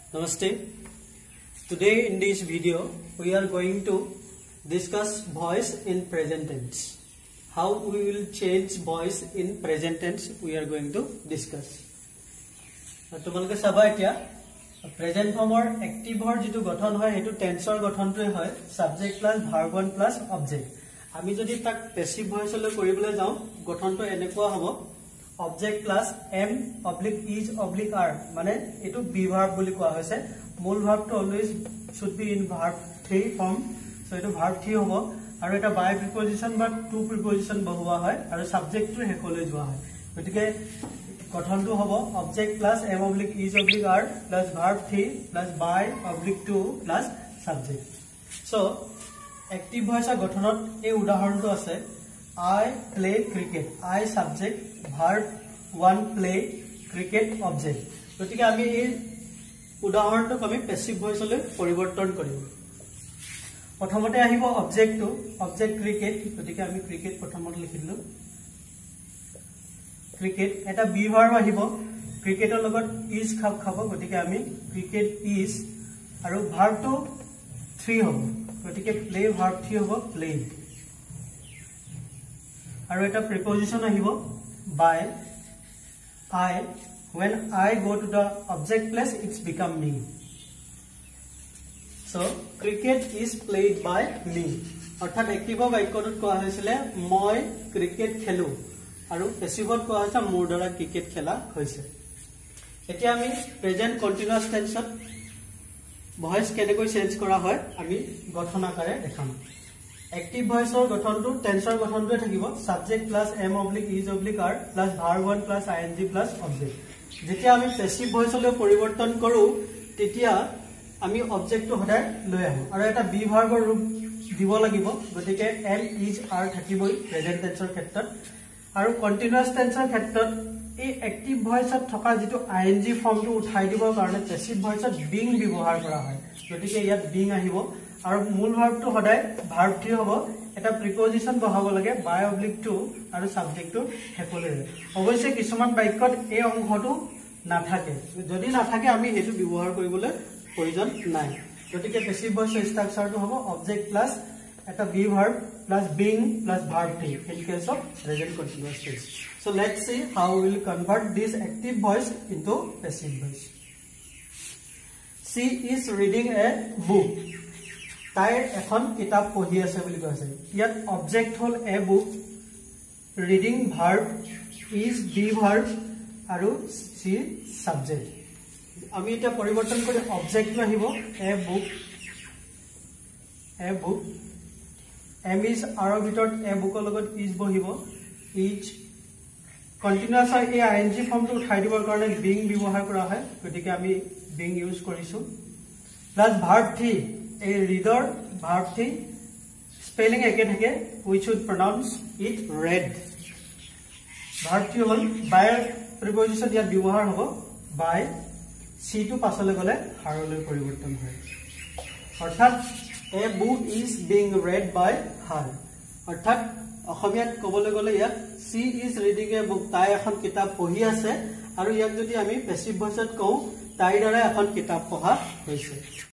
Namaste. Today in this video we are going to discuss voice in present tense. How we will change voice in present tense we are going to discuss. তোমালোকে চাবা এতিয়া present ফৰ্মৰ active verb যেটো গঠন হয় হেতু টেন্সৰ গঠনটোই হয় subject plus verb one plus object আমি যদি তাক পেসিভ ভয়েসলৈ কৰিবলৈ যাও গঠনটো এনেকুৱা হ'ব object plus am oblique is oblique are মানে এটো বি ভাৰ্ব বুলি কোৱা হৈছে মূল ভাৰ্বটো always should be in verb 3 form so এটো ভাৰ্ব 3 হ'ব আৰু এটা বাই প্ৰিপজিশন বা টু প্ৰিপজিশন বহুৱা হয় আৰু সাবজেক্টটো হেকলৈ যোৱা হয় গতিকে গঠনটো হ'ব object plus am oblique is oblique are plus verb 3 plus by oblique 2 plus subject so active voice गठनत ए उदाहरणটো আছে I play cricket I subject verb 1 play cricket object গতিকে আমি এই উদাহৰণটোক আমি প্যাসিভ ভয়েসলৈ পৰিৱৰ্তন কৰিম প্ৰথমতে আহিব অবজেক্টটো অবজেক্ট ক্ৰিকেট গতিকে আমি ক্ৰিকেট প্ৰথমতে লিখিলো ক্ৰিকেট এটা বি ভাৰ্ব আহিব ক্ৰিকেটৰ লগত ইজ খাপ খাব গতিকে আমি ক্ৰিকেট ইজ আৰু ভাৰ্বটো 3 হ'ব গতিকে প্লে ভাৰ্ব 3 হ'ব প্লে আৰু এটা প্ৰিপজিশন আহিব by I when I go to the object place it's become me so cricket is played by me অৰ্থাৎ এক্টিভ বাক্যটোত কোৱা হৈছিল মই ক্ৰিকেট খেলু আৰু পেসিভত কোৱা হৈছে মোৰ দ্বাৰা ক্ৰিকেট খেলা হৈছে এতিয়া আমি প্ৰেজেন্ট কন্টিনিউয়াস টেন্সত ভয়েস কেনেকৈ চেঞ্জ কৰা হয় আমি গঠন আকাৰে দেখাম एक्टिव ভয়েসৰ গঠনটো টেন্সৰ গঠনটোৱে থাকিব subject plus am oblique is oblique are plus verb 1 plus ING plus object যেতিয়া আমি প্যাসিভ ভয়েসলৈ পৰিৱৰ্তন কৰো তেতিয়া আমি অবজেক্টটো হদায় লৈ আহো আৰু এটা বি ভাৰ্বৰ ৰূপ দিব লাগিব গতিকে এম ইজ আৰ থাকিবই প্ৰেজেন্ট টেন্সৰ ক্ষেত্ৰত আৰু কন্টিনিউয়াস টেন্সৰ ক্ষেত্ৰত এই एक्टिव ভয়েসত থকা যেটো আইএনজি ফৰ্মটো উঠাই দিবৰ কাৰণে প্যাসিভ ভয়েসত বিং ব্যৱহাৰ কৰা হয় গতিকে ইয়াত বিং আহিব আৰু মূল ভাৰ্বটো হদায় ভাৰ্ব 3 হ'ব এটা প্ৰিপজিশন বহাব লাগে বাই অবলিক 2 আৰু সাবজেক্টটো হেকলে অৱশ্যে কিছুমান বাক্যত এই অংশটো নাথাকে যদি নাথাকে আমি হেতু ব্যৱহাৰ কৰিবলৈ প্ৰয়োজন নাই গতিকে প্যাসিভ ভয়েসৰ ষ্ট্ৰাকচাৰটো হ'ব অবজেক্ট প্লাস এটা be verb plus being plus verb 3 in case of present continuous tense so let's see how we will convert this active voice into passive voice she is reading a book তাইৰ এখন কিতাপ পঢ়ি আছে বুলি কৈছে ইয়াত object হল a book reading verb is be verb আৰু সি সাবজেক্ট আমি এটা পৰিৱৰ্তন কৰি অবজেক্ট আহিব a book am is are ভিতৰত এ বুকৰ লগত ইজ বহিব ইজ কন্টিনিউয়াস এই আইএনজি ফৰ্মটো উঠাই দিবৰ কাৰণে বিং ব্যৱহাৰ কৰা হয় গতিকে আমি বিং ইউজ কৰিছো plus verb 3 a reader verb 3 spelling একে থাকে we should pronounce it read verb 3 hall by preposition ইয়াত ব্যৱহাৰ হ'ব by c টো পাছলৈ গলে হাৰলৈ পৰিৱৰ্তন হয় অৰ্থাৎ a book is being read by her অৰ্থাৎ অসমীয়াত ক'বলৈ গলে ইয়াত she is reading a book তাই এখন কিতাপ পঢ়ি আছে আৰু ইয়াক যদি আমি প্যাসিভ ভয়েসত কওঁ তাইৰ দ্বাৰা এখন কিতাপ পঢ়া হৈছে